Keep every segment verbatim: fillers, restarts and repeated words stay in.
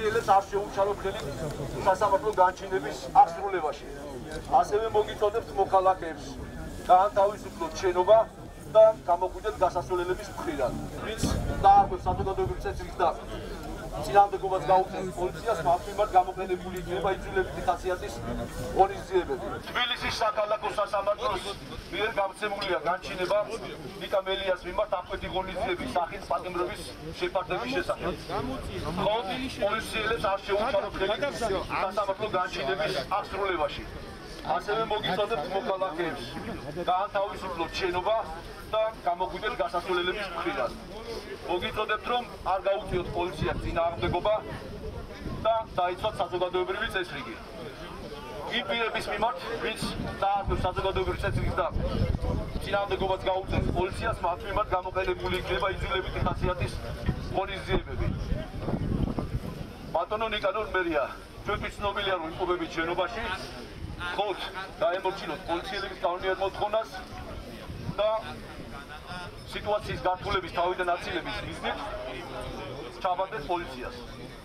ხორციელებს არ შეუმჩავრებელი სასამართლო განჩინების აღსრულებაში. ასევე მოგიწოდებთ მოქალაქეებს გაანთავისუფლოთ შენობა და გამოგვიდეთ გასასვლელების მხრიდან. ვინც დაარქვეს საზოგადოებრივი წესრიგს და წინააღმდეგობას გაუწევს პოლიციას, მათ მიმართ გამოყენებული იქნება იძულებითი ხასიათის ღონისძიებები. თბილისის საქალაქო სასამართლოს მიერ გამცემულია განჩინება ნიკა მელიას მიმართ აღკვეთი ღონისძიების სახით პატიმრობის შეფარდების შესახებ. ხომ პოლიციელებს არ შეუჩავრებელი სასამართლო განჩინების აღსრულებაში. ასევე მოგიწოდებთ მოქალაქეებს გაანთავისუფლოთ შენობა და გამოგვიდეთ გასასვლელების მხრიდან. მოგიწოდებთ რომ არ გაუწიოთ პოლიციას წინააღმდეგობა და დაიცვათ საზოგადოებრივი წესრიგი. იმ პირების მიმართ, ვინც დაარქვეს საზოგადოებრივი წესრიგს და წინააღმდეგობას გაუწევს პოლიციას, მათ მიმართ გამოყენებული იქნება იძულებითი ხასიათის ღონისძიებები. ბატონო ნიკანორ მერია, ჩვენთვის ცნობილია რომ იმყოფებით შენობაში, ხოთ დაემორჩილოთ პოლიციელების კანონიერ მოთხოვნას და სიტუაციის გართულების თავიდან აცილების მიზნით ჩავარდეთ პოლიციას.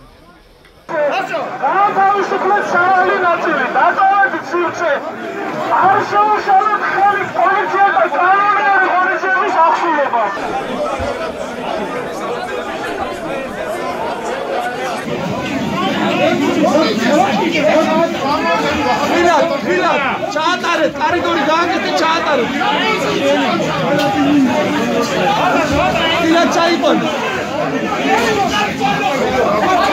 გაანთავისუფლეთ სავალი ნაწილი, დაწოვეთ სივრცე, არ შეუშალოთ ხელი პოლიციას და კანონიერი ღონისძიების აღსრულებას. Filat, filat, çağatarız, koridori gaangete çağatarız. Filat çayı koy.